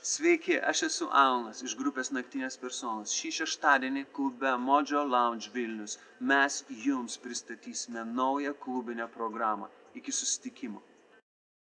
Sveiki, aš esu Alnas iš grupės Naktinės personos. Šį šeštadienį klube Mojo Lounge Vilnius mes jums pristatysime naują klubinę programą. Iki susitikimo.